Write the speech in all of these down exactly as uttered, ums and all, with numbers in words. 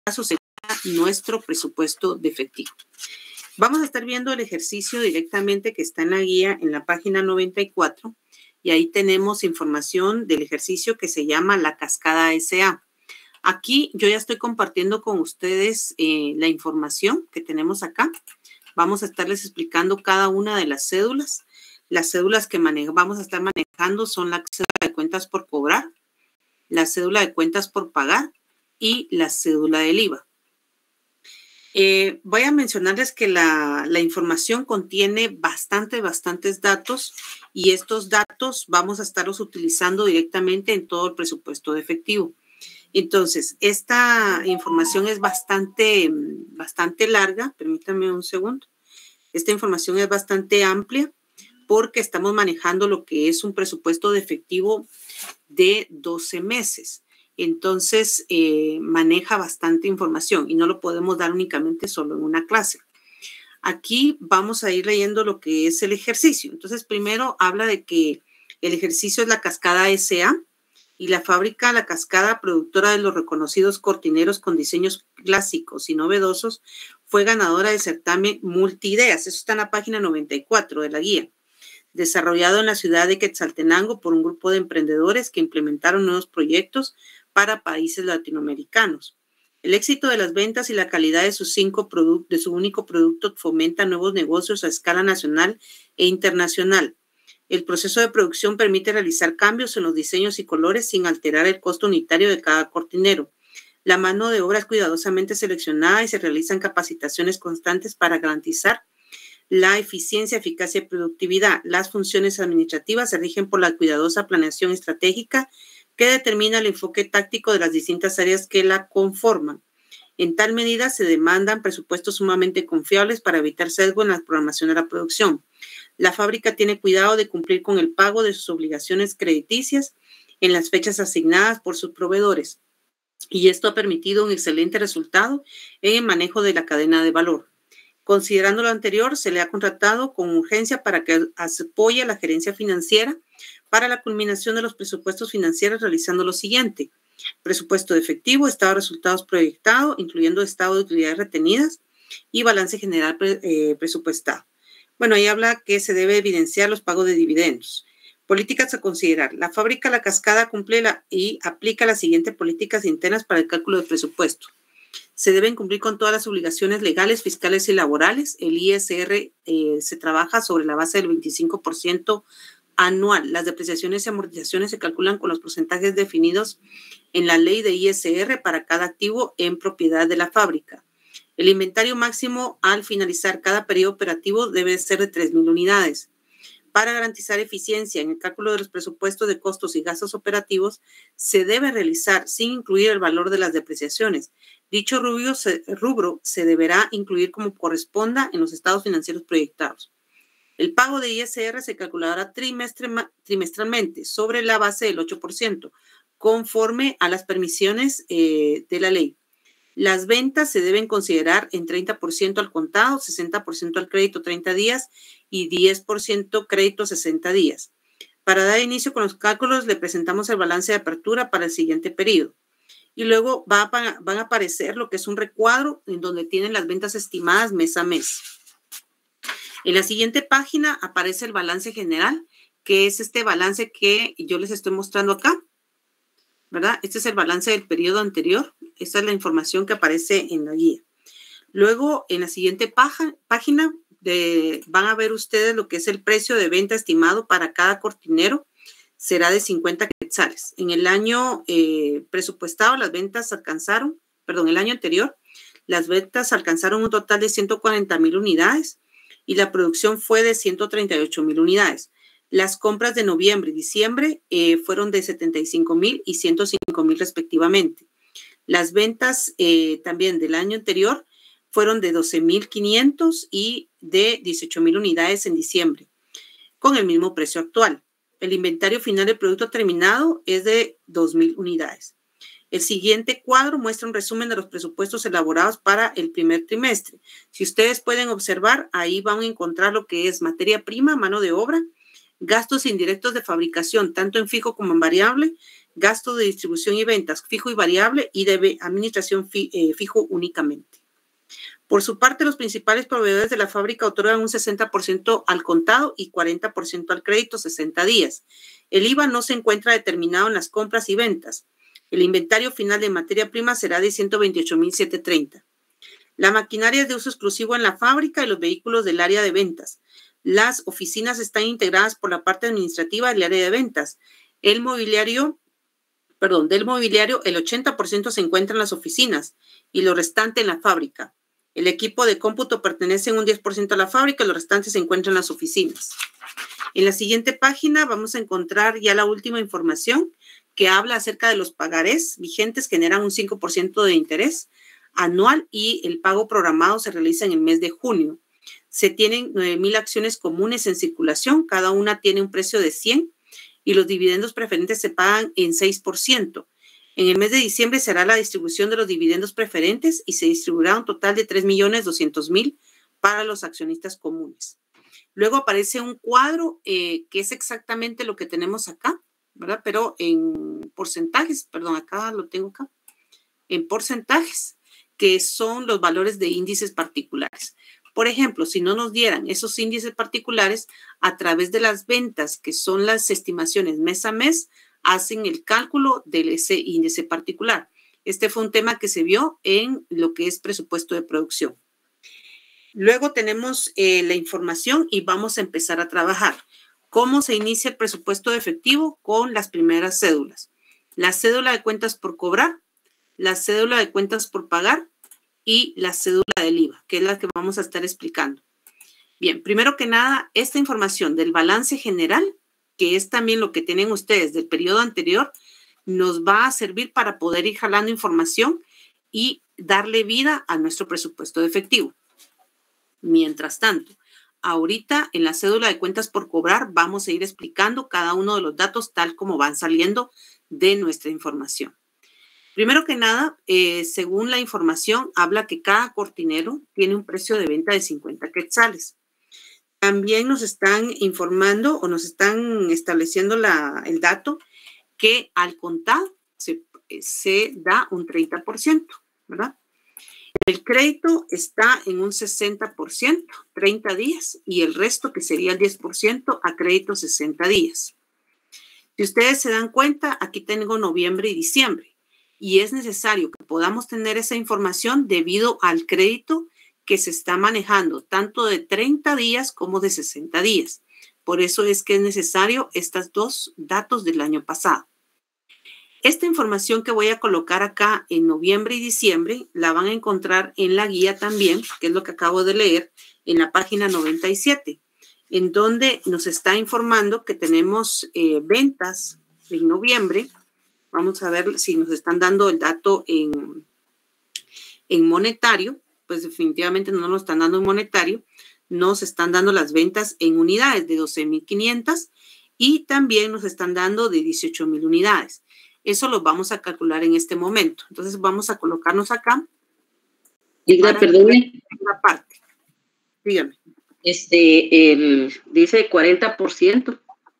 caso sería nuestro presupuesto de efectivo. Vamos a estar viendo el ejercicio directamente que está en la guía en la página noventa y cuatro y ahí tenemos información del ejercicio que se llama la cascada S A. Aquí yo ya estoy compartiendo con ustedes eh, la información que tenemos acá. Vamos a estarles explicando cada una de las cédulas. Las cédulas que maneja, vamos a estar manejando son la cédula de cuentas por cobrar, la cédula de cuentas por pagar y la cédula del I V A. Eh, voy a mencionarles que la, la información contiene bastante, bastantes datos y estos datos vamos a estarlos utilizando directamente en todo el presupuesto de efectivo. Entonces, esta información es bastante, bastante larga. Permítanme un segundo. Esta información es bastante amplia porque estamos manejando lo que es un presupuesto de efectivo de doce meses. Entonces, eh, maneja bastante información y no lo podemos dar únicamente solo en una clase. Aquí vamos a ir leyendo lo que es el ejercicio. Entonces, primero habla de que el ejercicio es la cascada S A y la fábrica La Cascada, productora de los reconocidos cortineros con diseños clásicos y novedosos, fue ganadora del certamen Multiideas. Eso está en la página noventa y cuatro de la guía. Desarrollado en la ciudad de Quetzaltenango por un grupo de emprendedores que implementaron nuevos proyectos para países latinoamericanos. El éxito de las ventas y la calidad de sus cinco productos, de su único producto, fomenta nuevos negocios a escala nacional e internacional. El proceso de producción permite realizar cambios en los diseños y colores sin alterar el costo unitario de cada cortinero. La mano de obra es cuidadosamente seleccionada y se realizan capacitaciones constantes para garantizar la eficiencia, eficacia y productividad. Las funciones administrativas se rigen por la cuidadosa planeación estratégica que determina el enfoque táctico de las distintas áreas que la conforman. En tal medida se demandan presupuestos sumamente confiables para evitar sesgo en la programación de la producción. La fábrica tiene cuidado de cumplir con el pago de sus obligaciones crediticias en las fechas asignadas por sus proveedores. Y esto ha permitido un excelente resultado en el manejo de la cadena de valor. Considerando lo anterior, se le ha contratado con urgencia para que apoye a la gerencia financiera para la culminación de los presupuestos financieros realizando lo siguiente: presupuesto de efectivo, estado de resultados proyectado, incluyendo estado de utilidades retenidas y balance general eh, presupuestado. Bueno, ahí habla que se debe evidenciar los pagos de dividendos. Políticas a considerar. La fábrica La Cascada cumple la, y aplica las siguientes políticas internas para el cálculo de presupuesto. Se deben cumplir con todas las obligaciones legales, fiscales y laborales. El I S R eh, se trabaja sobre la base del veinticinco por ciento anual. Las depreciaciones y amortizaciones se calculan con los porcentajes definidos en la ley de I S R para cada activo en propiedad de la fábrica. El inventario máximo al finalizar cada periodo operativo debe ser de tres mil unidades. Para garantizar eficiencia en el cálculo de los presupuestos de costos y gastos operativos, se debe realizar sin incluir el valor de las depreciaciones. Dicho rubro se, rubro se deberá incluir como corresponda en los estados financieros proyectados. El pago de I S R se calculará trimestre, trimestralmente sobre la base del ocho por ciento, conforme a las permisiones eh, de la ley. Las ventas se deben considerar en treinta por ciento al contado, sesenta por ciento al crédito treinta días y diez por ciento crédito sesenta días. Para dar inicio con los cálculos, le presentamos el balance de apertura para el siguiente periodo. Y luego va a, van a aparecer lo que es un recuadro en donde tienen las ventas estimadas mes a mes. En la siguiente página aparece el balance general, que es este balance que yo les estoy mostrando acá, ¿verdad? Este es el balance del periodo anterior. Esta es la información que aparece en la guía. Luego, en la siguiente paja, página, de, van a ver ustedes lo que es el precio de venta estimado para cada cortinero. Será de cincuenta quetzales. En el año eh, presupuestado, las ventas alcanzaron, perdón, el año anterior, las ventas alcanzaron un total de ciento cuarenta mil unidades y la producción fue de ciento treinta y ocho mil unidades. Las compras de noviembre y diciembre eh, fueron de setenta y cinco mil y ciento cinco mil respectivamente. Las ventas eh, también del año anterior fueron de doce mil quinientos y de dieciocho mil unidades en diciembre, con el mismo precio actual. El inventario final del producto terminado es de dos mil unidades. El siguiente cuadro muestra un resumen de los presupuestos elaborados para el primer trimestre. Si ustedes pueden observar, ahí van a encontrar lo que es materia prima, mano de obra, gastos indirectos de fabricación, tanto en fijo como en variable, gastos de distribución y ventas, fijo y variable, y de administración fi, eh, fijo únicamente. Por su parte, los principales proveedores de la fábrica otorgan un sesenta por ciento al contado y cuarenta por ciento al crédito, sesenta días. El I V A no se encuentra determinado en las compras y ventas. El inventario final de materia prima será de ciento veintiocho mil setecientos treinta. La maquinaria es de uso exclusivo en la fábrica y los vehículos del área de ventas. Las oficinas están integradas por la parte administrativa del área de ventas. El mobiliario, perdón, del mobiliario, el ochenta por ciento se encuentra en las oficinas y lo restante en la fábrica. El equipo de cómputo pertenece en un diez por ciento a la fábrica y los restantes se encuentran en las oficinas. En la siguiente página vamos a encontrar ya la última información que habla acerca de los pagarés vigentes, generan un cinco por ciento de interés anual y el pago programado se realiza en el mes de junio. Se tienen nueve mil acciones comunes en circulación, cada una tiene un precio de cien y los dividendos preferentes se pagan en seis por ciento. En el mes de diciembre será la distribución de los dividendos preferentes y se distribuirá un total de tres millones doscientos mil para los accionistas comunes. Luego aparece un cuadro eh, que es exactamente lo que tenemos acá, ¿verdad? Pero en porcentajes, perdón, acá lo tengo acá, en porcentajes, que son los valores de índices particulares. Por ejemplo, si no nos dieran esos índices particulares, a través de las ventas, que son las estimaciones mes a mes, hacen el cálculo de ese índice particular. Este fue un tema que se vio en lo que es presupuesto de producción. Luego tenemos eh, la información y vamos a empezar a trabajar. ¿Cómo se inicia el presupuesto de efectivo? Con las primeras cédulas. La cédula de cuentas por cobrar, la cédula de cuentas por pagar y la cédula del I V A, que es la que vamos a estar explicando. Bien, primero que nada, esta información del balance general, que es también lo que tienen ustedes del periodo anterior, nos va a servir para poder ir jalando información y darle vida a nuestro presupuesto de efectivo. Mientras tanto, ahorita en la cédula de cuentas por cobrar vamos a ir explicando cada uno de los datos tal como van saliendo de nuestra información. Primero que nada, eh, según la información, habla que cada cortinero tiene un precio de venta de cincuenta quetzales. También nos están informando o nos están estableciendo la, el dato que al contado se, se da un treinta por ciento, ¿verdad? El crédito está en un sesenta por ciento, treinta días, y el resto, que sería el diez por ciento, a crédito sesenta días. Si ustedes se dan cuenta, aquí tengo noviembre y diciembre, y es necesario que podamos tener esa información debido al crédito que se está manejando, tanto de treinta días como de sesenta días. Por eso es que es necesario estos dos datos del año pasado. Esta información que voy a colocar acá en noviembre y diciembre la van a encontrar en la guía también, que es lo que acabo de leer, en la página noventa y siete, en donde nos está informando que tenemos eh, ventas en noviembre. Vamos a ver si nos están dando el dato en, en monetario. Pues definitivamente no nos están dando en monetario. Nos están dando las ventas en unidades de doce mil quinientas y también nos están dando de dieciocho mil unidades. Eso lo vamos a calcular en este momento. Entonces vamos a colocarnos acá. Diga, perdone. La parte. Dígame. Este, el, dice cuarenta por ciento.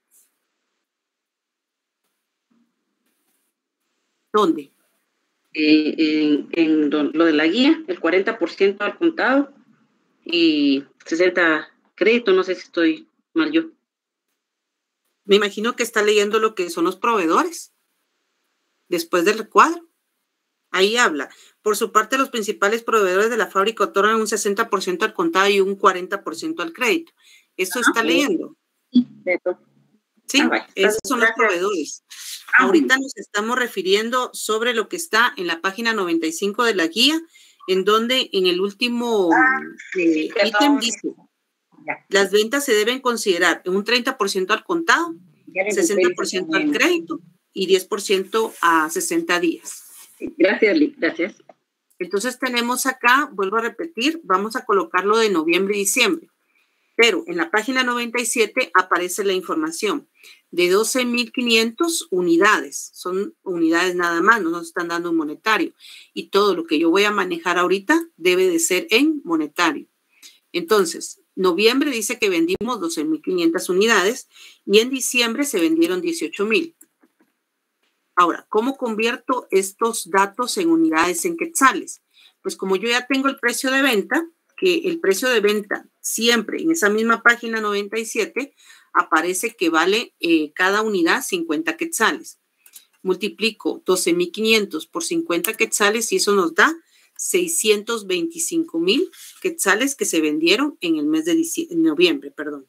¿Dónde? Eh, en, en lo, lo de la guía, el cuarenta por ciento al contado y sesenta crédito, no sé si estoy mal yo. Me imagino que está leyendo lo que son los proveedores. Después del recuadro. Ahí habla. Por su parte, los principales proveedores de la fábrica otorgan un sesenta por ciento al contado y un cuarenta por ciento al crédito. ¿Esto ah, está leyendo? Sí, ah, esos son los proveedores. Ah, Ahorita nos estamos refiriendo sobre lo que está en la página noventa y cinco de la guía, en donde en el último ah, eh, sí, ítem dice, ya. Las ventas se deben considerar un treinta por ciento al contado, sesenta por ciento al crédito y diez por ciento a sesenta días. Gracias, Lick, gracias. Entonces tenemos acá, vuelvo a repetir, vamos a colocarlo de noviembre y diciembre. Pero en la página noventa y siete aparece la información de doce mil quinientas unidades. Son unidades nada más, no nos están dando un monetario. Y todo lo que yo voy a manejar ahorita debe de ser en monetario. Entonces, noviembre dice que vendimos doce mil quinientas unidades y en diciembre se vendieron dieciocho mil. Ahora, ¿cómo convierto estos datos en unidades en quetzales? Pues como yo ya tengo el precio de venta, que el precio de venta siempre en esa misma página noventa y siete aparece que vale eh, cada unidad cincuenta quetzales. Multiplico doce mil quinientos por cincuenta quetzales y eso nos da seiscientos veinticinco mil quetzales que se vendieron en el mes de diciembre, noviembre, perdón.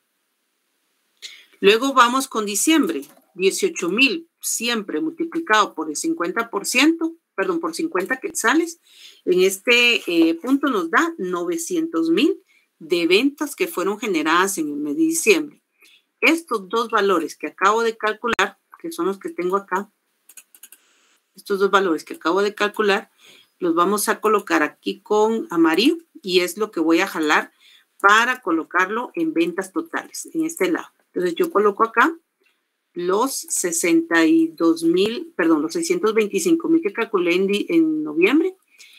Luego vamos con diciembre, dieciocho mil siempre multiplicado por el cincuenta por ciento, perdón, por cincuenta quetzales. En este eh, punto nos da novecientos mil de ventas que fueron generadas en el mes de diciembre. Estos dos valores que acabo de calcular, que son los que tengo acá, estos dos valores que acabo de calcular, los vamos a colocar aquí con amarillo y es lo que voy a jalar para colocarlo en ventas totales, en este lado. Entonces yo coloco acá los sesenta y dos mil, perdón, los seiscientos veinticinco mil que calculé en, en noviembre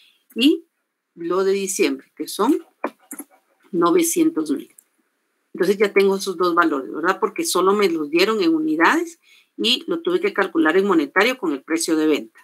y lo de diciembre, que son novecientos mil. Entonces ya tengo esos dos valores, ¿verdad? Porque solo me los dieron en unidades y lo tuve que calcular en monetario con el precio de venta.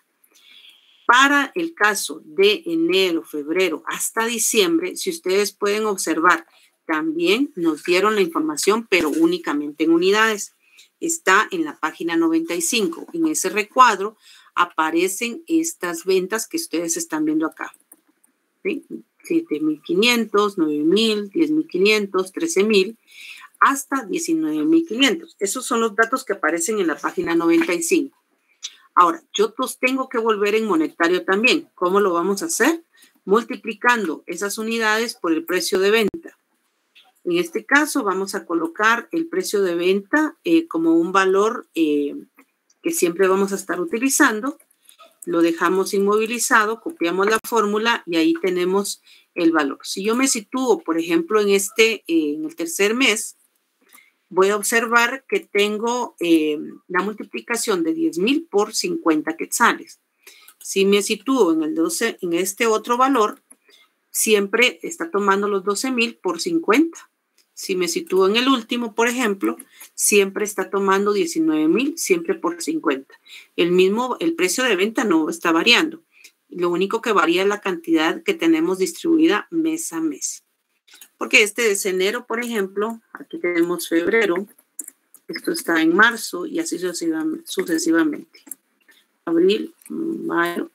Para el caso de enero, febrero hasta diciembre, si ustedes pueden observar, también nos dieron la información, pero únicamente en unidades. Está en la página noventa y cinco. En ese recuadro aparecen estas ventas que ustedes están viendo acá. ¿Sí? siete mil quinientos, nueve mil, diez mil quinientos, trece mil, hasta diecinueve mil quinientos. Esos son los datos que aparecen en la página noventa y cinco. Ahora, yo los tengo que volver en monetario también. ¿Cómo lo vamos a hacer? Multiplicando esas unidades por el precio de venta. En este caso vamos a colocar el precio de venta eh, como un valor eh, que siempre vamos a estar utilizando. Lo dejamos inmovilizado, copiamos la fórmula y ahí tenemos el valor. Si yo me sitúo, por ejemplo, en, este, eh, en el tercer mes, voy a observar que tengo eh, la multiplicación de diez mil por cincuenta quetzales. Si me sitúo en, el doce, en este otro valor, siempre está tomando los doce mil por cincuenta. Si me sitúo en el último, por ejemplo, siempre está tomando diecinueve mil, siempre por cincuenta. El mismo, el precio de venta no está variando. Lo único que varía es la cantidad que tenemos distribuida mes a mes. Porque este es enero, por ejemplo, aquí tenemos febrero, esto está en marzo y así sucesivamente. Abril, mayo,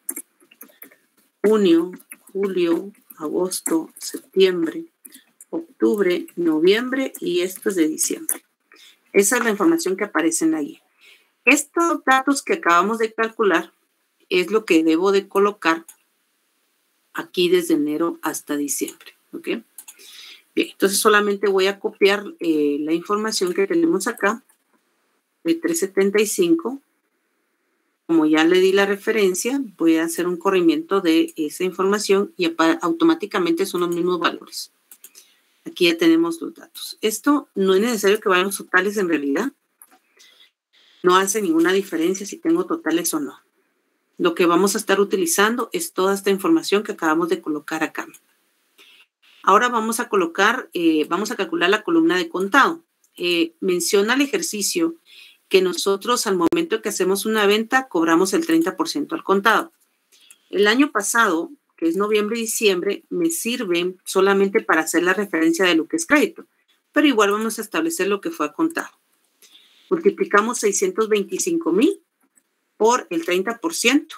junio, julio, agosto, septiembre, octubre, noviembre y esto es de diciembre. Esa es la información que aparece en la guía. Estos datos que acabamos de calcular es lo que debo de colocar aquí desde enero hasta diciembre. ¿Ok? Bien, entonces solamente voy a copiar eh, la información que tenemos acá de trescientos setenta y cinco. Como ya le di la referencia, voy a hacer un corrimiento de esa información y automáticamente son los mismos valores. Aquí ya tenemos los datos. Esto no es necesario que vayan los totales en realidad. No hace ninguna diferencia si tengo totales o no. Lo que vamos a estar utilizando es toda esta información que acabamos de colocar acá. Ahora vamos a colocar, eh, vamos a calcular la columna de contado. Eh, menciona el ejercicio que nosotros al momento que hacemos una venta cobramos el treinta por ciento al contado. El año pasado, que es noviembre y diciembre, me sirven solamente para hacer la referencia de lo que es crédito, pero igual vamos a establecer lo que fue a contado. Multiplicamos seiscientos veinticinco mil por el treinta por ciento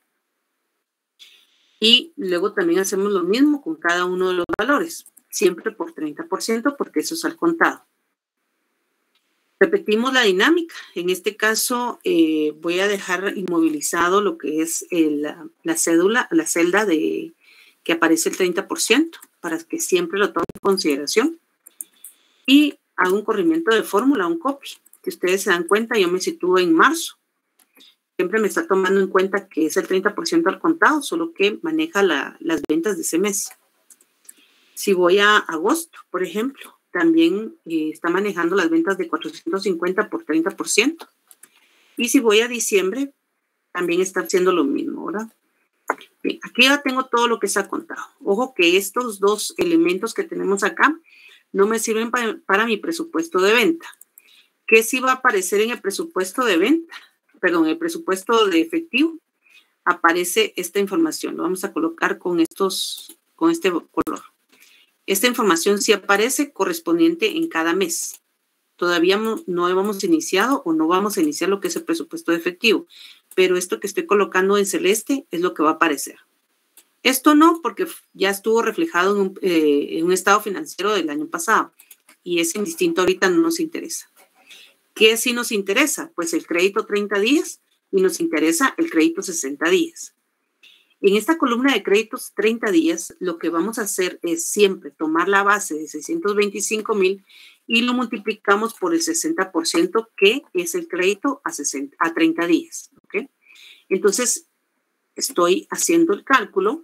y luego también hacemos lo mismo con cada uno de los valores, siempre por treinta por ciento porque eso es al contado. Repetimos la dinámica. En este caso eh, voy a dejar inmovilizado lo que es el, la, la cédula, la celda de que aparece el treinta por ciento para que siempre lo tome en consideración. Y hago un corrimiento de fórmula, un copy. Si ustedes se dan cuenta, yo me sitúo en marzo. Siempre me está tomando en cuenta que es el treinta por ciento al contado, solo que maneja la, las ventas de ese mes. Si voy a agosto, por ejemplo, también eh, está manejando las ventas de cuatrocientos cincuenta por treinta por ciento. Y si voy a diciembre, también está haciendo lo mismo, ¿verdad? Bien, aquí ya tengo todo lo que se ha contado. Ojo que estos dos elementos que tenemos acá no me sirven para, para mi presupuesto de venta. ¿Qué sí va a aparecer en el presupuesto de venta? Perdón, el presupuesto de efectivo. Aparece esta información. Lo vamos a colocar con, estos, con este color. Esta información sí aparece correspondiente en cada mes. Todavía no, no hemos iniciado o no vamos a iniciar lo que es el presupuesto de efectivo, pero esto que estoy colocando en celeste es lo que va a aparecer. Esto no, porque ya estuvo reflejado en un, eh, en un estado financiero del año pasado y ese indistinto ahorita no nos interesa. ¿Qué sí nos interesa? Pues el crédito treinta días y nos interesa el crédito sesenta días. En esta columna de créditos treinta días, lo que vamos a hacer es siempre tomar la base de seiscientos veinticinco mil y lo multiplicamos por el sesenta por ciento, que es el crédito a, sesenta, a treinta días. ¿Okay? Entonces, estoy haciendo el cálculo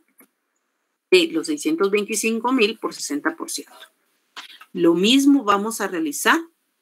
de los seiscientos veinticinco mil por sesenta por ciento. Lo mismo vamos a realizar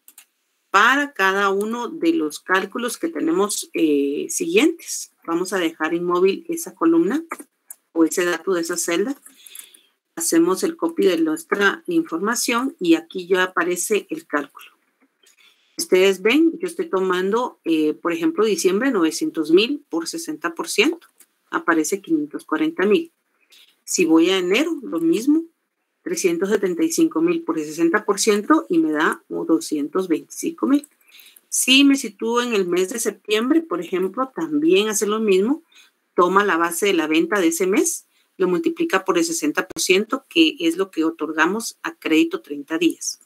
para cada uno de los cálculos que tenemos eh, siguientes. Vamos a dejar inmóvil esa columna o ese dato de esa celda. Hacemos el copy de nuestra información y aquí ya aparece el cálculo. Ustedes ven, yo estoy tomando, eh, por ejemplo, diciembre, novecientos mil por sesenta por ciento. Aparece quinientos cuarenta mil. Si voy a enero, lo mismo. trescientos setenta y cinco mil por el sesenta por ciento y me da doscientos veinticinco mil. Si me sitúo en el mes de septiembre, por ejemplo, también hace lo mismo. Toma la base de la venta de ese mes, lo multiplica por el sesenta por ciento, que es lo que otorgamos a crédito treinta días.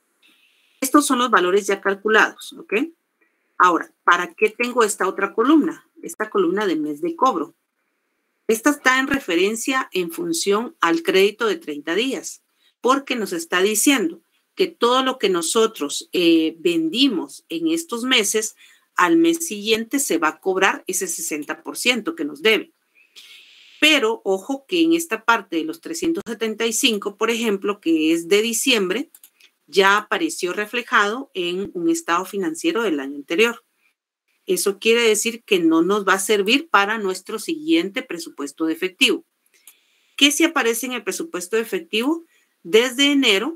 Estos son los valores ya calculados, ¿ok? Ahora, ¿para qué tengo esta otra columna? Esta columna de mes de cobro. Esta está en referencia en función al crédito de treinta días, porque nos está diciendo que todo lo que nosotros eh, vendimos en estos meses, al mes siguiente se va a cobrar ese sesenta por ciento que nos debe. Pero ojo que en esta parte de los trescientos setenta y cinco, por ejemplo, que es de diciembre, ya apareció reflejado en un estado financiero del año anterior. Eso quiere decir que no nos va a servir para nuestro siguiente presupuesto de efectivo. ¿Qué si aparece en el presupuesto de efectivo? Desde enero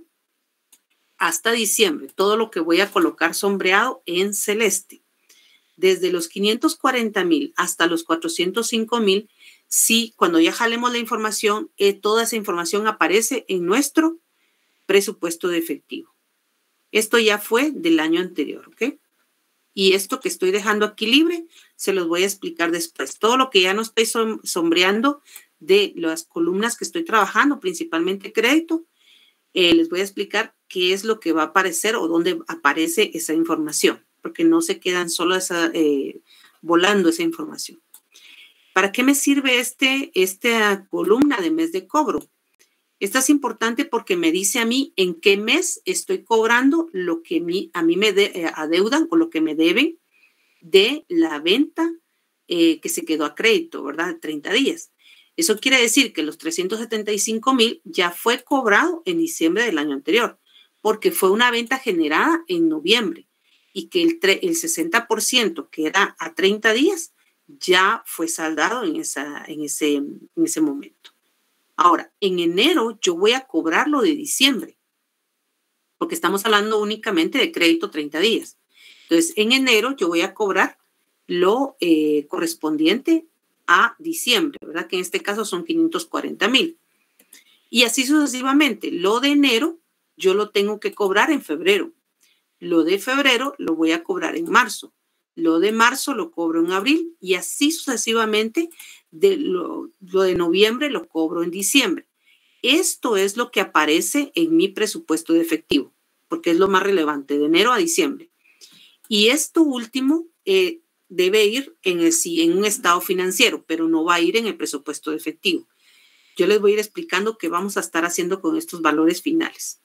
hasta diciembre, todo lo que voy a colocar sombreado en celeste. Desde los quinientos cuarenta mil hasta los cuatrocientos cinco mil, sí, cuando ya jalemos la información, eh, toda esa información aparece en nuestro presupuesto de efectivo. Esto ya fue del año anterior, ¿ok? Y esto que estoy dejando aquí libre, se los voy a explicar después. Todo lo que ya no estoy sombreando de las columnas que estoy trabajando, principalmente crédito, eh, les voy a explicar qué es lo que va a aparecer o dónde aparece esa información, porque no se quedan solo esa, eh, volando esa información. ¿Para qué me sirve este, esta columna de mes de cobro? Esta es importante porque me dice a mí en qué mes estoy cobrando lo que mi, a mí me de, eh, adeudan o lo que me deben de la venta eh, que se quedó a crédito, ¿verdad? treinta días. Eso quiere decir que los trescientos setenta y cinco mil ya fue cobrado en diciembre del año anterior, porque fue una venta generada en noviembre y que el, el sesenta por ciento que era a treinta días ya fue saldado en, esa, en, ese, en ese momento. Ahora, en enero yo voy a cobrar lo de diciembre, porque estamos hablando únicamente de crédito treinta días. Entonces, en enero yo voy a cobrar lo eh, correspondiente a diciembre, ¿verdad? Que en este caso son quinientos cuarenta mil. Y así sucesivamente. Lo de enero yo lo tengo que cobrar en febrero. Lo de febrero lo voy a cobrar en marzo. Lo de marzo lo cobro en abril y así sucesivamente. De lo, lo de noviembre lo cobro en diciembre. Esto es lo que aparece en mi presupuesto de efectivo, porque es lo más relevante, de enero a diciembre. Y esto último eh, debe ir en, el, en un estado financiero, pero no va a ir en el presupuesto de efectivo. Yo les voy a ir explicando qué vamos a estar haciendo con estos valores finales.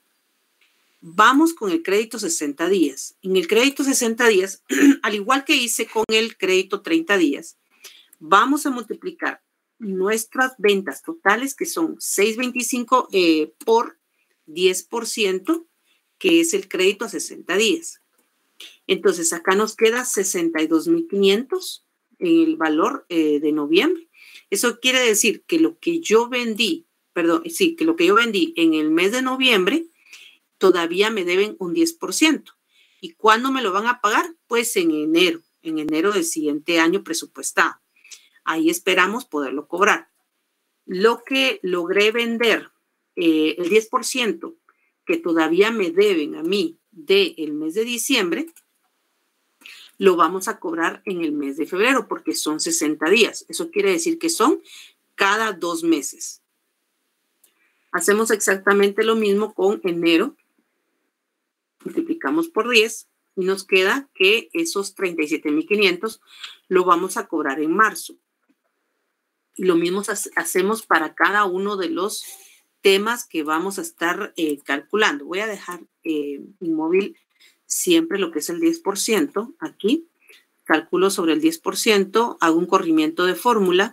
Vamos con el crédito sesenta días. En el crédito sesenta días, al igual que hice con el crédito treinta días, vamos a multiplicar nuestras ventas totales, que son seiscientos veinticinco eh, por diez por ciento, que es el crédito a sesenta días. Entonces, acá nos queda sesenta y dos mil quinientos en el valor eh, de noviembre. Eso quiere decir que lo que yo vendí, perdón, sí, que lo que yo vendí en el mes de noviembre todavía me deben un diez por ciento. ¿Y cuándo me lo van a pagar? Pues en enero, en enero del siguiente año presupuestado. Ahí esperamos poderlo cobrar. Lo que logré vender, eh, el diez por ciento que todavía me deben a mí del mes de diciembre, lo vamos a cobrar en el mes de febrero porque son sesenta días. Eso quiere decir que son cada dos meses. Hacemos exactamente lo mismo con enero. Multiplicamos por diez y nos queda que esos treinta y siete mil quinientos lo vamos a cobrar en marzo. Y lo mismo hacemos para cada uno de los temas que vamos a estar eh, calculando. Voy a dejar eh, mi móvil siempre lo que es el diez por ciento aquí. Calculo sobre el diez por ciento, hago un corrimiento de fórmula.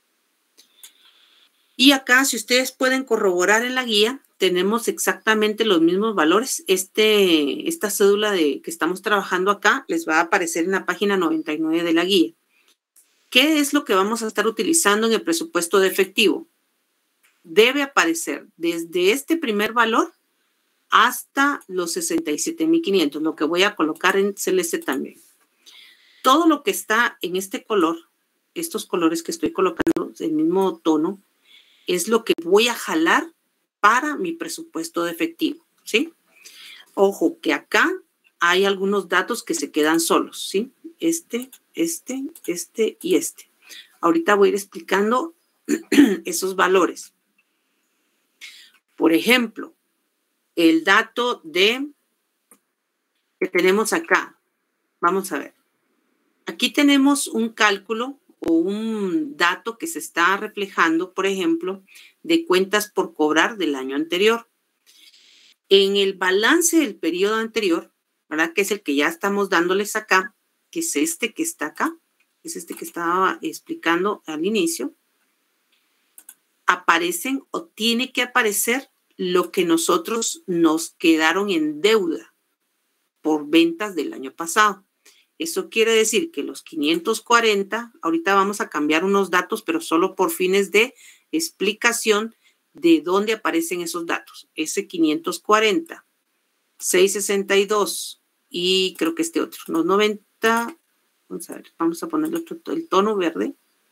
Y acá, si ustedes pueden corroborar en la guía, tenemos exactamente los mismos valores. Este, esta cédula de, que estamos trabajando acá les va a aparecer en la página noventa y nueve de la guía. ¿Qué es lo que vamos a estar utilizando en el presupuesto de efectivo? Debe aparecer desde este primer valor hasta los sesenta y siete mil quinientos, lo que voy a colocar en celeste también. Todo lo que está en este color, estos colores que estoy colocando, el mismo tono, es lo que voy a jalar para mi presupuesto de efectivo, ¿sí? Ojo, que acá hay algunos datos que se quedan solos, ¿sí? Este, este, este y este. Ahorita voy a ir explicando esos valores. Por ejemplo, el dato de que tenemos acá. Vamos a ver. Aquí tenemos un cálculo o un dato que se está reflejando, por ejemplo, de cuentas por cobrar del año anterior. En el balance del periodo anterior, ¿verdad? Que es el que ya estamos dándoles acá, que es este que está acá, es este que estaba explicando al inicio, aparecen o tiene que aparecer lo que nosotros nos quedaron en deuda por ventas del año pasado. Eso quiere decir que los quinientos cuarenta, ahorita vamos a cambiar unos datos, pero solo por fines de explicación de dónde aparecen esos datos. Ese quinientos cuarenta, seiscientos sesenta y dos y creo que este otro, los noventa, vamos a ver, vamos a ponerle otro, el tono verde,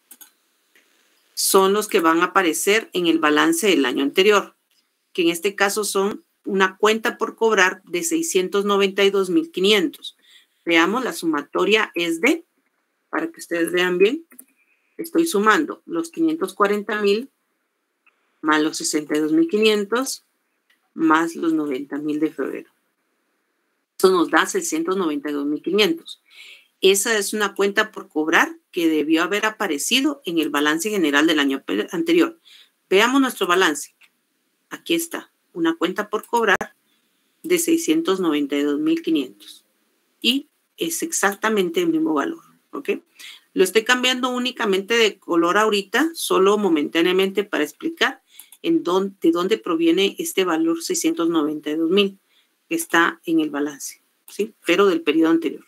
son los que van a aparecer en el balance del año anterior, que en este caso son una cuenta por cobrar de seiscientos noventa y dos mil quinientos. Veamos, la sumatoria es de, para que ustedes vean bien, estoy sumando los quinientos cuarenta mil más los sesenta y dos mil quinientos más los noventa mil de febrero. Eso nos da seiscientos noventa y dos mil quinientos. Esa es una cuenta por cobrar que debió haber aparecido en el balance general del año anterior. Veamos nuestro balance. Aquí está, una cuenta por cobrar de seiscientos noventa y dos mil quinientos. Y es exactamente el mismo valor, ¿ok? Lo estoy cambiando únicamente de color ahorita, solo momentáneamente para explicar en dónde, de dónde proviene este valor seiscientos noventa y dos mil que está en el balance, ¿sí? Pero del periodo anterior.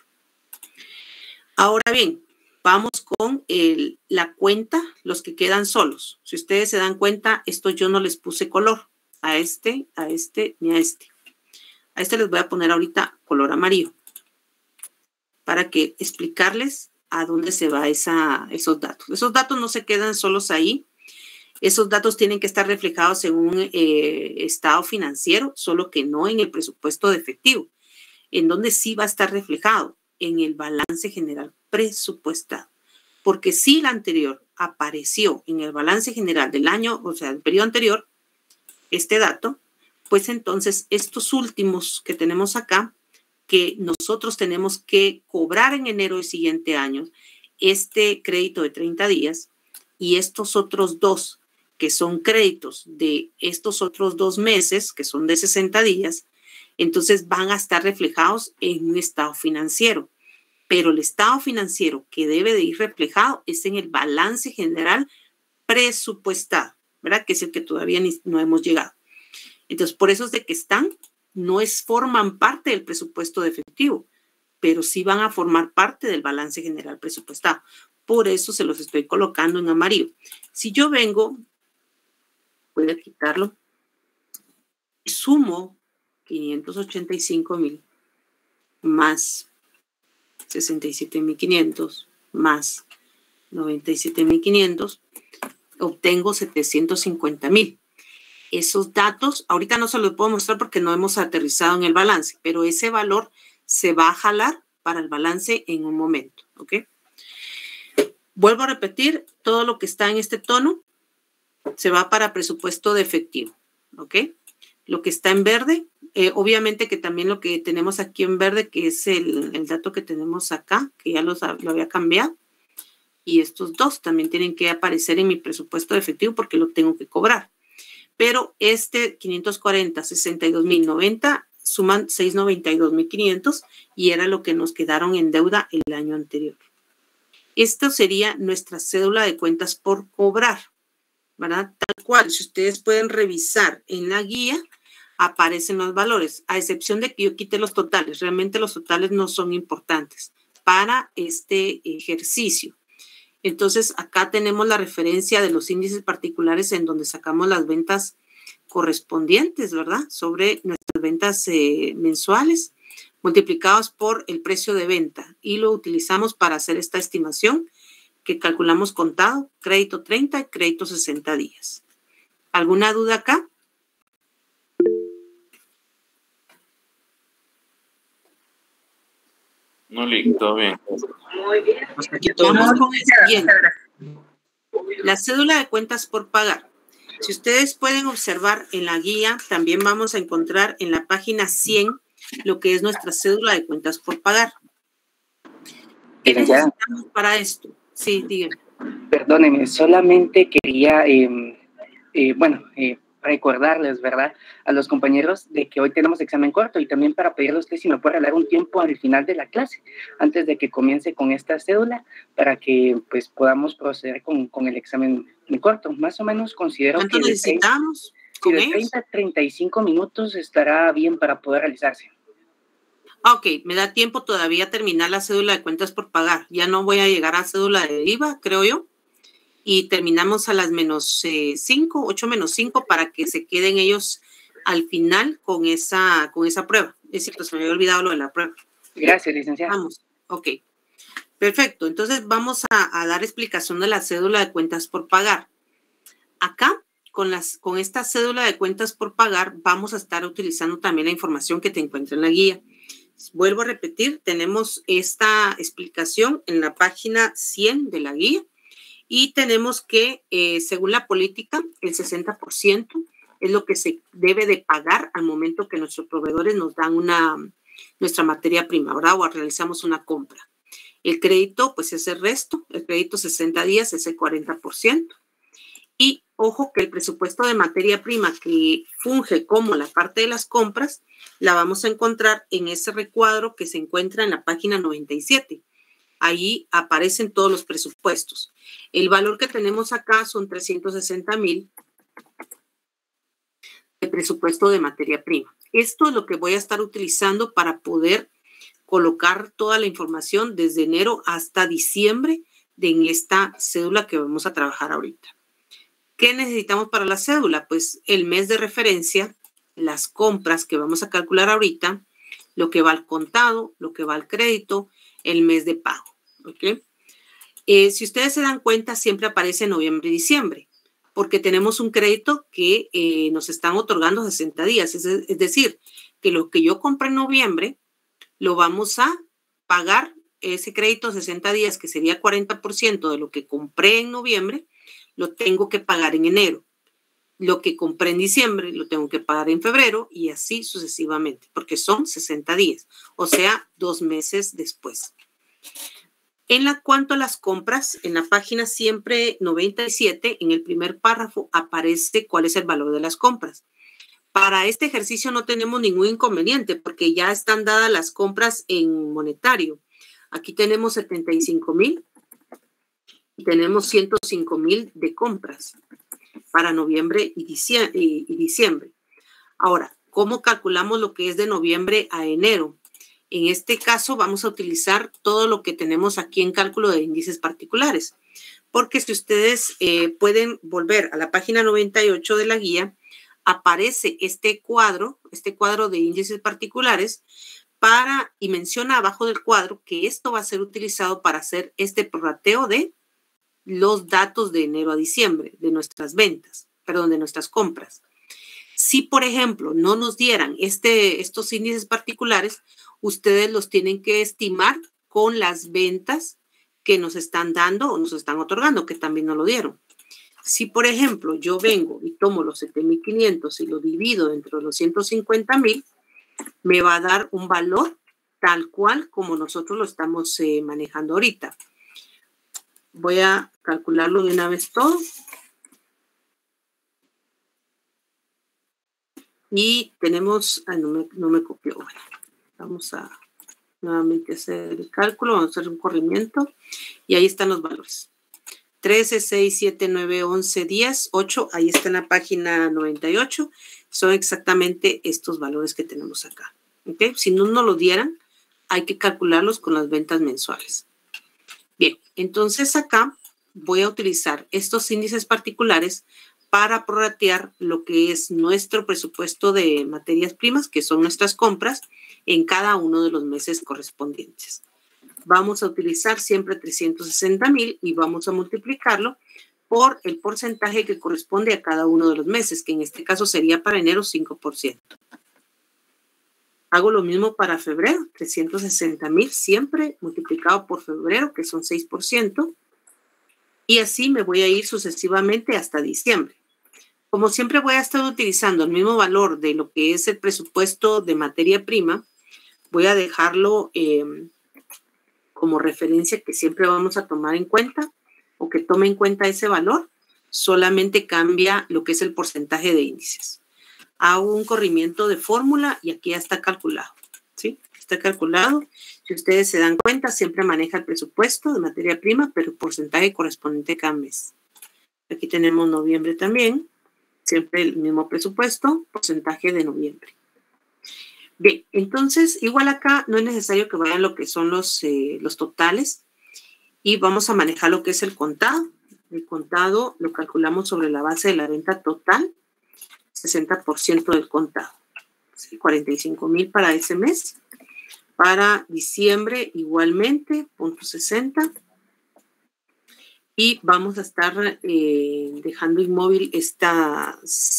Ahora bien, vamos con el, la cuenta, los que quedan solos. Si ustedes se dan cuenta, esto yo no les puse color. A este, a este, ni a este. A este les voy a poner ahorita color amarillo para que explicarles a dónde se va esa, esos datos. Esos datos no se quedan solos ahí. Esos datos tienen que estar reflejados en un eh, estado financiero, solo que no en el presupuesto de efectivo. ¿En dónde sí va a estar reflejado? En el balance general presupuestado. Porque si el anterior apareció en el balance general del año, o sea, del periodo anterior, este dato, pues entonces estos últimos que tenemos acá, que nosotros tenemos que cobrar en enero del siguiente año, este crédito de treinta días y estos otros dos, que son créditos de estos otros dos meses, que son de sesenta días, entonces van a estar reflejados en un estado financiero. Pero el estado financiero que debe de ir reflejado es en el balance general presupuestado, ¿verdad? Que es el que todavía ni, no hemos llegado. Entonces, por eso es de que están, no es, forman parte del presupuesto de efectivo, pero sí van a formar parte del balance general presupuestado. Por eso se los estoy colocando en amarillo. Si yo vengo, voy a quitarlo, y sumo quinientos ochenta y cinco mil más sesenta y siete mil quinientos más noventa y siete mil quinientos, obtengo setecientos cincuenta mil. Esos datos, ahorita no se los puedo mostrar porque no hemos aterrizado en el balance, pero ese valor se va a jalar para el balance en un momento, ¿ok? Vuelvo a repetir, todo lo que está en este tono se va para presupuesto de efectivo, ¿ok? Lo que está en verde, eh, obviamente que también lo que tenemos aquí en verde, que es el, el dato que tenemos acá, que ya los, lo había cambiado, y estos dos también tienen que aparecer en mi presupuesto de efectivo porque lo tengo que cobrar. Pero este quinientos cuarenta, sesenta y dos mil noventa suman seiscientos noventa y dos mil quinientos y era lo que nos quedaron en deuda el año anterior. Esto sería nuestra cédula de cuentas por cobrar, ¿verdad? Tal cual, si ustedes pueden revisar en la guía, aparecen los valores, a excepción de que yo quite los totales. Realmente los totales no son importantes para este ejercicio. Entonces, acá tenemos la referencia de los índices particulares en donde sacamos las ventas correspondientes, ¿verdad? Sobre nuestras ventas eh, mensuales multiplicados por el precio de venta y lo utilizamos para hacer esta estimación que calculamos contado, crédito treinta y crédito sesenta días. ¿Alguna duda acá? No, Lick, todo bien. Muy bien. Pues aquí todo Vamos con el siguiente. La cédula de cuentas por pagar. Si ustedes pueden observar en la guía, también vamos a encontrar en la página cien lo que es nuestra cédula de cuentas por pagar. ¿Qué necesitamos para esto? Sí, díganme. Perdónenme, solamente quería, eh, eh, bueno, eh, recordarles, ¿verdad?, a los compañeros de que hoy tenemos examen corto y también para pedirle a usted si me puede regalar un tiempo al final de la clase, antes de que comience con esta cédula, para que pues podamos proceder con, con el examen en corto. Más o menos considero ¿Cuánto que necesitamos? Si de treinta a treinta y cinco minutos estará bien para poder realizarse. Ok, me da tiempo todavía terminar la cédula de cuentas por pagar. Ya no voy a llegar a cédula de I V A, creo yo. Y terminamos a las menos cinco, eh, ocho menos cinco, para que se queden ellos al final con esa, con esa prueba. Es cierto, se me había olvidado lo de la prueba. Gracias, licenciada. Vamos, ok. Perfecto, entonces vamos a, a dar explicación de la cédula de cuentas por pagar. Acá, con, las, con esta cédula de cuentas por pagar, vamos a estar utilizando también la información que te encuentra en la guía. Vuelvo a repetir, tenemos esta explicación en la página cien de la guía y tenemos que, eh, según la política, el sesenta por ciento es lo que se debe de pagar al momento que nuestros proveedores nos dan una, nuestra materia prima, ¿verdad? O realizamos una compra. El crédito, pues es el resto, el crédito sesenta días es el cuarenta por ciento. Y ojo que el presupuesto de materia prima que funge como la parte de las compras, la vamos a encontrar en ese recuadro que se encuentra en la página noventa y siete. Ahí aparecen todos los presupuestos. El valor que tenemos acá son trescientos sesenta mil de presupuesto de materia prima. Esto es lo que voy a estar utilizando para poder colocar toda la información desde enero hasta diciembre de en esta cédula que vamos a trabajar ahorita. ¿Qué necesitamos para la cédula? Pues el mes de referencia, las compras que vamos a calcular ahorita, lo que va al contado, lo que va al crédito, el mes de pago. ¿Ok? Eh, si ustedes se dan cuenta, siempre aparece noviembre y diciembre, porque tenemos un crédito que eh, nos están otorgando sesenta días. Es, es decir, que lo que yo compré en noviembre, lo vamos a pagar ese crédito sesenta días, que sería cuarenta por ciento de lo que compré en noviembre, lo tengo que pagar en enero. Lo que compré en diciembre lo tengo que pagar en febrero y así sucesivamente, porque son sesenta días, o sea, dos meses después. En la, cuanto a las compras, en la página siempre noventa y siete, en el primer párrafo aparece cuál es el valor de las compras. Para este ejercicio no tenemos ningún inconveniente porque ya están dadas las compras en monetario. Aquí tenemos setenta y cinco mil. Y tenemos ciento cinco mil de compras para noviembre y diciembre, y, y diciembre. Ahora, ¿cómo calculamos lo que es de noviembre a enero? En este caso vamos a utilizar todo lo que tenemos aquí en cálculo de índices particulares, porque si ustedes eh, pueden volver a la página noventa y ocho de la guía, aparece este cuadro, este cuadro de índices particulares, para, y menciona abajo del cuadro que esto va a ser utilizado para hacer este prorrateo de los datos de enero a diciembre, de nuestras ventas, perdón, de nuestras compras. Si, por ejemplo, no nos dieran este, estos índices particulares, ustedes los tienen que estimar con las ventas que nos están dando o nos están otorgando, que también nos lo dieron. Si, por ejemplo, yo vengo y tomo los siete mil quinientos y lo divido entre los ciento cincuenta mil, me va a dar un valor tal cual como nosotros lo estamos eh, manejando ahorita. Voy a calcularlo de una vez todo. Y tenemos, ah, no me, no me copió, bueno, vamos a nuevamente hacer el cálculo, vamos a hacer un corrimiento y ahí están los valores. trece, seis, siete, nueve, once, diez, ocho, ahí está en la página noventa y ocho, son exactamente estos valores que tenemos acá. ¿Okay? Si no nos lo dieran, hay que calcularlos con las ventas mensuales. Bien, entonces acá voy a utilizar estos índices particulares para prorratear lo que es nuestro presupuesto de materias primas, que son nuestras compras, en cada uno de los meses correspondientes. Vamos a utilizar siempre trescientos sesenta mil y vamos a multiplicarlo por el porcentaje que corresponde a cada uno de los meses, que en este caso sería para enero cinco por ciento. Hago lo mismo para febrero, trescientos sesenta mil siempre multiplicado por febrero, que son seis por ciento. Y así me voy a ir sucesivamente hasta diciembre. Como siempre voy a estar utilizando el mismo valor de lo que es el presupuesto de materia prima, voy a dejarlo eh, como referencia que siempre vamos a tomar en cuenta o que tome en cuenta ese valor, solamente cambia lo que es el porcentaje de índices. Hago un corrimiento de fórmula y aquí ya está calculado, ¿sí? Está calculado. Si ustedes se dan cuenta, siempre maneja el presupuesto de materia prima, pero el porcentaje correspondiente cada mes. Aquí tenemos noviembre también, siempre el mismo presupuesto, porcentaje de noviembre. Bien, entonces, igual acá no es necesario que vayan lo que son los, eh, los totales y vamos a manejar lo que es el contado. El contado lo calculamos sobre la base de la venta total, sesenta por ciento del contado, ¿sí? cuarenta y cinco mil para ese mes. Para diciembre igualmente, punto sesenta. Y vamos a estar eh, dejando inmóvil esta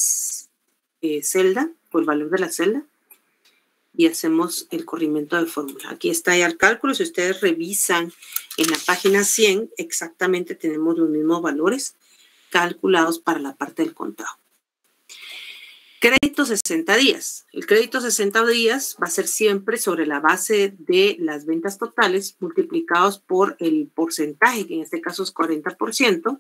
eh, celda, por el valor de la celda, y hacemos el corrimiento de fórmula. Aquí está ya el cálculo. Si ustedes revisan en la página cien, exactamente tenemos los mismos valores calculados para la parte del contado. Crédito sesenta días. El crédito sesenta días va a ser siempre sobre la base de las ventas totales multiplicados por el porcentaje, que en este caso es cuarenta por ciento.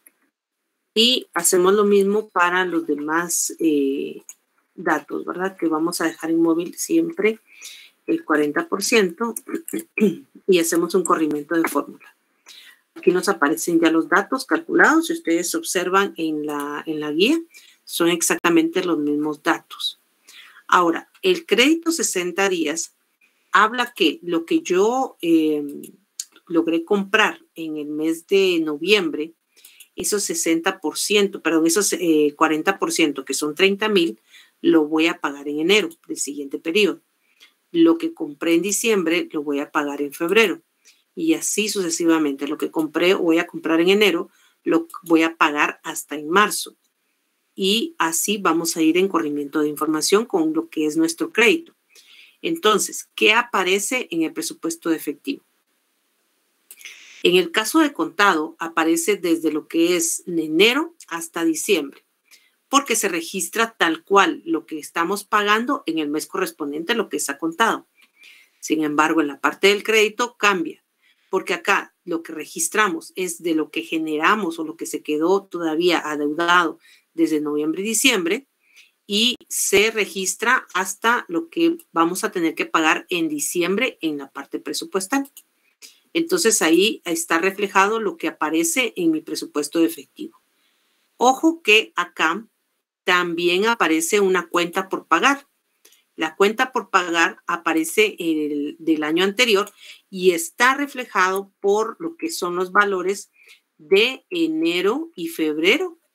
Y hacemos lo mismo para los demás eh, datos, ¿verdad? Que vamos a dejar inmóvil siempre el cuarenta por ciento y hacemos un corrimiento de fórmula. Aquí nos aparecen ya los datos calculados. Si ustedes observan en la, en la guía, son exactamente los mismos datos. Ahora, el crédito sesenta días habla que lo que yo eh, logré comprar en el mes de noviembre, esos sesenta por ciento, perdón, esos eh, cuarenta por ciento, que son treinta mil, lo voy a pagar en enero del siguiente periodo. Lo que compré en diciembre lo voy a pagar en febrero. Y así sucesivamente. Lo que compré o voy a comprar en enero, lo voy a pagar hasta en marzo. Y así vamos a ir en corrimiento de información con lo que es nuestro crédito. Entonces, ¿qué aparece en el presupuesto de efectivo? En el caso de contado, aparece desde lo que es de enero hasta diciembre, porque se registra tal cual lo que estamos pagando en el mes correspondiente a lo que está contado. Sin embargo, en la parte del crédito cambia, porque acá lo que registramos es de lo que generamos o lo que se quedó todavía adeudado desde noviembre y diciembre, y se registra hasta lo que vamos a tener que pagar en diciembre en la parte presupuestal. Entonces ahí está reflejado lo que aparece en mi presupuesto de efectivo. Ojo que acá también aparece una cuenta por pagar. La cuenta por pagar aparece el, del año anterior y está reflejado por lo que son los valores de enero y febrero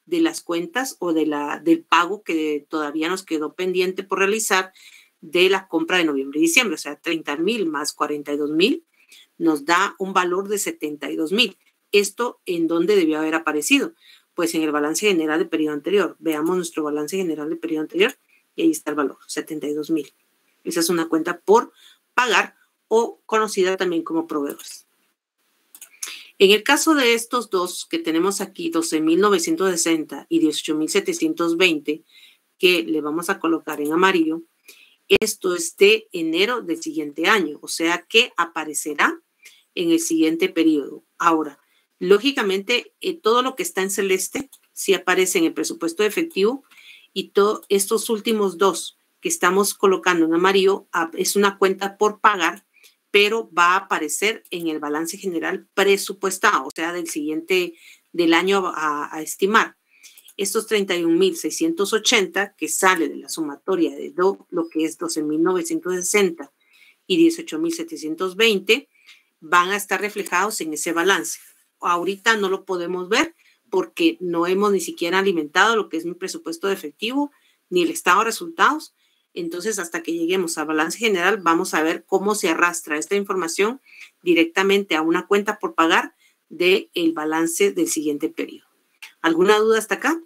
de las cuentas o de la, del pago que todavía nos quedó pendiente por realizar de la compra de noviembre y diciembre. O sea, treinta mil más cuarenta y dos mil nos da un valor de setenta y dos mil. ¿Esto en dónde debió haber aparecido? Pues en el balance general del periodo anterior. Veamos nuestro balance general del periodo anterior y ahí está el valor, setenta y dos mil. Esa es una cuenta por pagar o conocida también como proveedores. En el caso de estos dos que tenemos aquí, doce mil novecientos sesenta y dieciocho mil setecientos veinte, que le vamos a colocar en amarillo, esto es de enero del siguiente año, o sea que aparecerá en el siguiente periodo. Ahora, lógicamente, eh, todo lo que está en celeste sí aparece en el presupuesto efectivo y todos estos últimos dos que estamos colocando en amarillo es una cuenta por pagar, pero va a aparecer en el balance general presupuestado, o sea, del siguiente, del año a, a estimar. Estos treinta y un mil seiscientos ochenta que sale de la sumatoria de do, lo que es doce mil novecientos sesenta y dieciocho mil setecientos veinte van a estar reflejados en ese balance. Ahorita no lo podemos ver porque no hemos ni siquiera alimentado lo que es mi presupuesto de efectivo ni el estado de resultados. Entonces, hasta que lleguemos al balance general, vamos a ver cómo se arrastra esta información directamente a una cuenta por pagar del balance del siguiente periodo. ¿Alguna duda hasta acá?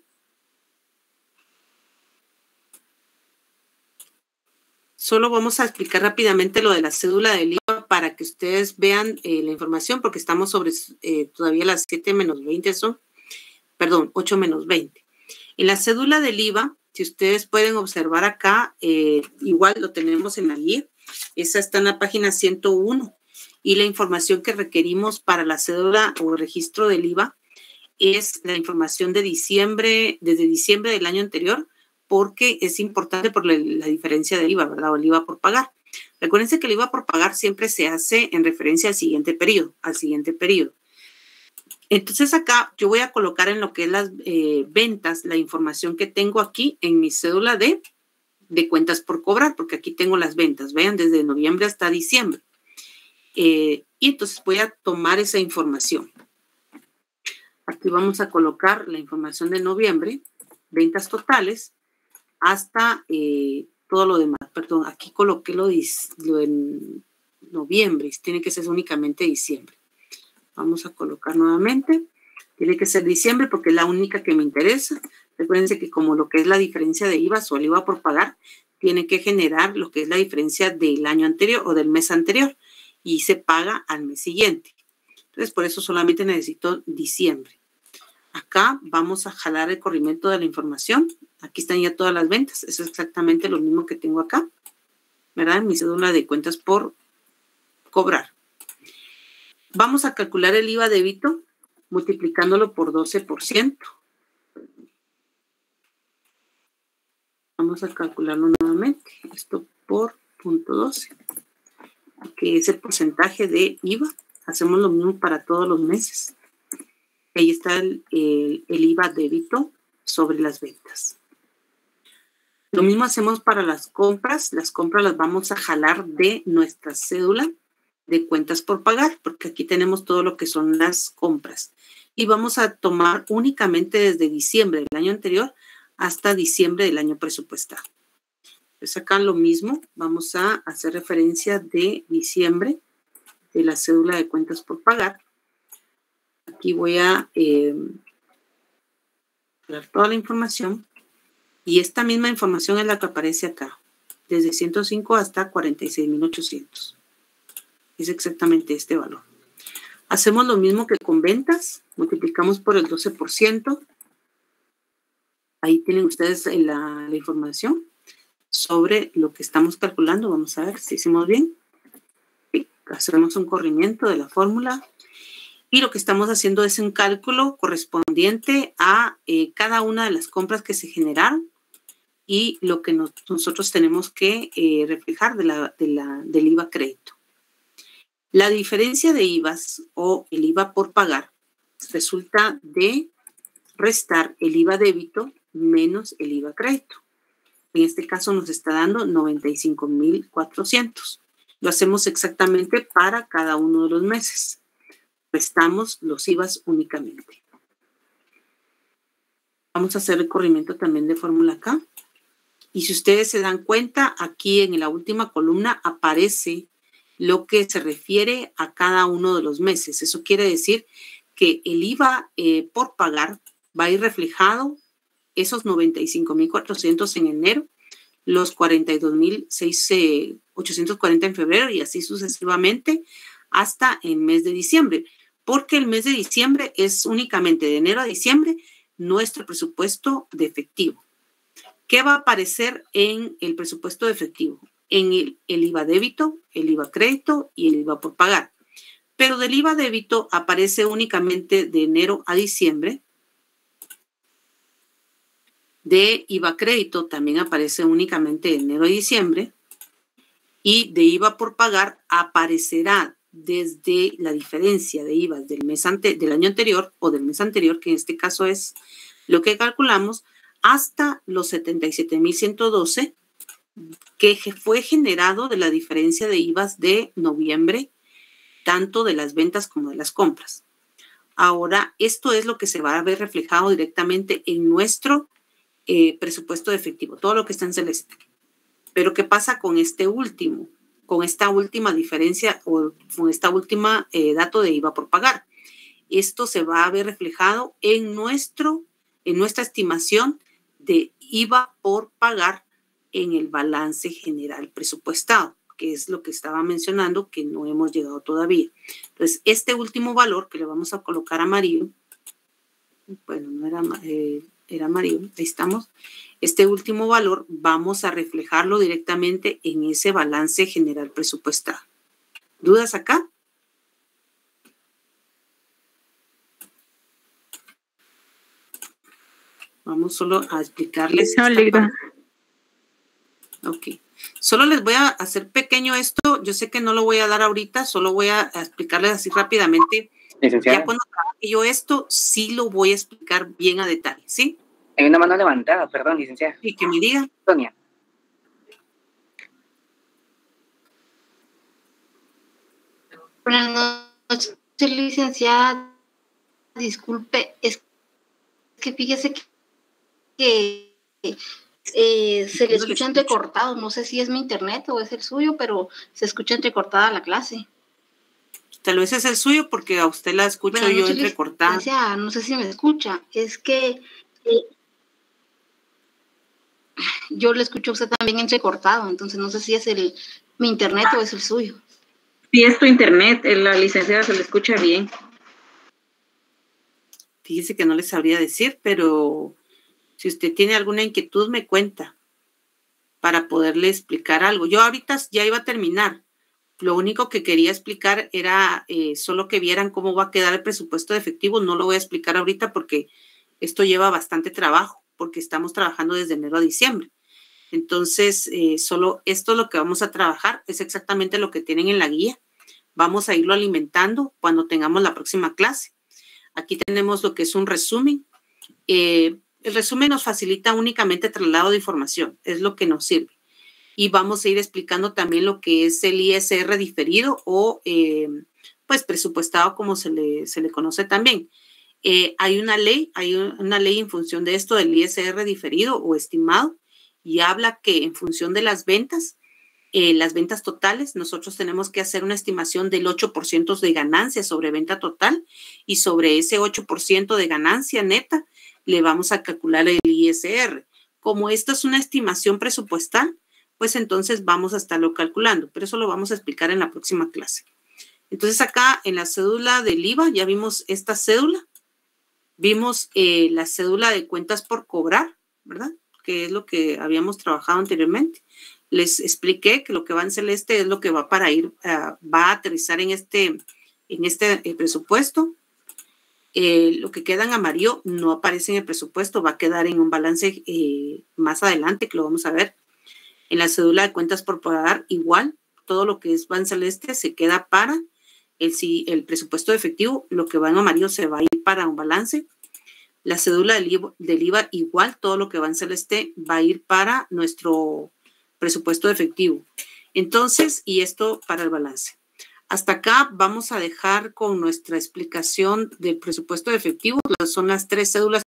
Solo vamos a explicar rápidamente lo de la cédula del I V A para que ustedes vean eh, la información, porque estamos sobre eh, todavía las siete menos veinte son, perdón, ocho menos veinte. En la cédula del I V A, si ustedes pueden observar acá, eh, igual lo tenemos en la guía, esa está en la página ciento uno, y la información que requerimos para la cédula o registro del I V A es la información de diciembre, desde diciembre del año anterior, porque es importante por la, la diferencia del I V A, ¿verdad? O el I V A por pagar. Recuérdense que el I V A por pagar siempre se hace en referencia al siguiente periodo, al siguiente periodo. Entonces acá yo voy a colocar en lo que es las eh, ventas, la información que tengo aquí en mi cédula de, de cuentas por cobrar, porque aquí tengo las ventas, vean, desde noviembre hasta diciembre. Eh, y entonces voy a tomar esa información. Aquí vamos a colocar la información de noviembre, ventas totales, hasta eh, todo lo demás. Perdón, aquí coloqué lo, de, lo en noviembre, tiene que ser únicamente diciembre. Vamos a colocar nuevamente, tiene que ser diciembre porque es la única que me interesa. Recuérdense que como lo que es la diferencia de I V A o el I V A por pagar, tiene que generar lo que es la diferencia del año anterior o del mes anterior y se paga al mes siguiente. Entonces, por eso solamente necesito diciembre. Acá vamos a jalar el corrimiento de la información. Aquí están ya todas las ventas. Eso es exactamente lo mismo que tengo acá, ¿verdad? En mi cédula de cuentas por cobrar. Vamos a calcular el I V A débito multiplicándolo por doce por ciento. Vamos a calcularlo nuevamente. Esto por punto doce, que es el porcentaje de I V A. Hacemos lo mismo para todos los meses. Ahí está el, el, el I V A débito sobre las ventas. Lo mismo hacemos para las compras. Las compras las vamos a jalar de nuestra cédula de cuentas por pagar, porque aquí tenemos todo lo que son las compras. Y vamos a tomar únicamente desde diciembre del año anterior hasta diciembre del año presupuestado. Pues acá lo mismo, vamos a hacer referencia de diciembre de la cédula de cuentas por pagar. Aquí voy a eh, dar toda la información y esta misma información es la que aparece acá, desde ciento cinco hasta cuarenta y seis mil ochocientos. Es exactamente este valor. Hacemos lo mismo que con ventas, multiplicamos por el doce por ciento. Ahí tienen ustedes la, la información sobre lo que estamos calculando. Vamos a ver si hicimos bien. Sí, hacemos un corrimiento de la fórmula. Y lo que estamos haciendo es un cálculo correspondiente a eh, cada una de las compras que se generaron y lo que nos, nosotros tenemos que eh, reflejar de la, de la, del I V A crédito. La diferencia de I V As o el I V A por pagar resulta de restar el I V A débito menos el I V A crédito. En este caso nos está dando noventa y cinco mil cuatrocientos. Lo hacemos exactamente para cada uno de los meses. Restamos los I V As únicamente. Vamos a hacer el corrimiento también de fórmula acá. Y si ustedes se dan cuenta, aquí en la última columna aparece lo que se refiere a cada uno de los meses. Eso quiere decir que el I V A eh, por pagar va a ir reflejado esos noventa y cinco mil cuatrocientos en enero, los cuarenta y dos mil ochocientos cuarenta en febrero y así sucesivamente hasta el mes de diciembre, porque el mes de diciembre es únicamente de enero a diciembre nuestro presupuesto de efectivo. ¿Qué va a aparecer en el presupuesto de efectivo? En el, el I V A débito, el I V A crédito y el I V A por pagar. Pero del I V A débito aparece únicamente de enero a diciembre. De I V A crédito también aparece únicamente de enero a diciembre. Y de I V A por pagar aparecerá desde la diferencia de I V A del, mes ante, del año anterior o del mes anterior, que en este caso es lo que calculamos, hasta los setenta y siete mil ciento doce, que fue generado de la diferencia de I V As de noviembre, tanto de las ventas como de las compras. Ahora, esto es lo que se va a ver reflejado directamente en nuestro eh, presupuesto de efectivo, todo lo que está en celeste. Pero, ¿qué pasa con este último? Con esta última diferencia o con esta última eh, dato de I V A por pagar. Esto se va a ver reflejado en, nuestro, en nuestra estimación de I V A por pagar en el balance general presupuestado, que es lo que estaba mencionando que no hemos llegado todavía. Entonces, este último valor que le vamos a colocar amarillo, bueno, no era, eh, era amarillo, ahí estamos. Este último valor vamos a reflejarlo directamente en ese balance general presupuestado. ¿Dudas acá? Vamos solo a explicarles. No, Lida. Ok. Solo les voy a hacer pequeño esto. Yo sé que no lo voy a dar ahorita, solo voy a explicarles así rápidamente. Licenciada. Ya cuando trabaje yo esto, sí lo voy a explicar bien a detalle, ¿sí? Hay una mano levantada, perdón, licenciada. Y que me diga. Sonia. Buenas noches, licenciada. Disculpe, es que fíjese que, que eh, se le escucha entrecortado. No sé si es mi internet o es el suyo, pero se escucha entrecortada la clase. Tal vez es el suyo porque a usted la escucho Buenas yo noches, entrecortada. licenciada. No sé si me escucha. Es que eh, yo le escucho a usted también entrecortado, entonces no sé si es el mi internet o es el suyo. Si es tu internet, la licenciada se le escucha bien. Fíjese que no les sabría decir, pero si usted tiene alguna inquietud, me cuenta para poderle explicar algo. Yo ahorita ya iba a terminar. Lo único que quería explicar era eh, solo que vieran cómo va a quedar el presupuesto de efectivo. No lo voy a explicar ahorita porque esto lleva bastante trabajo, porque estamos trabajando desde enero a diciembre. Entonces, eh, solo esto es lo que vamos a trabajar, es exactamente lo que tienen en la guía. Vamos a irlo alimentando cuando tengamos la próxima clase. Aquí tenemos lo que es un resumen. Eh, el resumen nos facilita únicamente traslado de información, es lo que nos sirve. Y vamos a ir explicando también lo que es el I S R diferido o eh, pues presupuestado como se le, se le conoce también. Eh, hay una ley, hay una ley en función de esto del I S R diferido o estimado y habla que en función de las ventas, eh, las ventas totales, nosotros tenemos que hacer una estimación del ocho por ciento de ganancia sobre venta total y sobre ese ocho por ciento de ganancia neta le vamos a calcular el I S R. Como esta es una estimación presupuestal, pues entonces vamos a estarlo calculando, pero eso lo vamos a explicar en la próxima clase. Entonces acá en la cédula del I V A ya vimos esta cédula, vimos eh, la cédula de cuentas por cobrar, ¿verdad? Que es lo que habíamos trabajado anteriormente. Les expliqué que lo que va en celeste es lo que va para ir, uh, va a aterrizar en este, en este eh, presupuesto. Eh, lo que queda en amarillo no aparece en el presupuesto, va a quedar en un balance eh, más adelante, que lo vamos a ver. En la cédula de cuentas por pagar, igual, todo lo que es va en celeste se queda para el, el presupuesto de efectivo, lo que va en amarillo se va a ir para un balance. La cédula del I V A, del I V A igual, todo lo que va en celeste va a ir para nuestro presupuesto de efectivo. Entonces, y esto para el balance. Hasta acá vamos a dejar con nuestra explicación del presupuesto de efectivo. Son las tres cédulas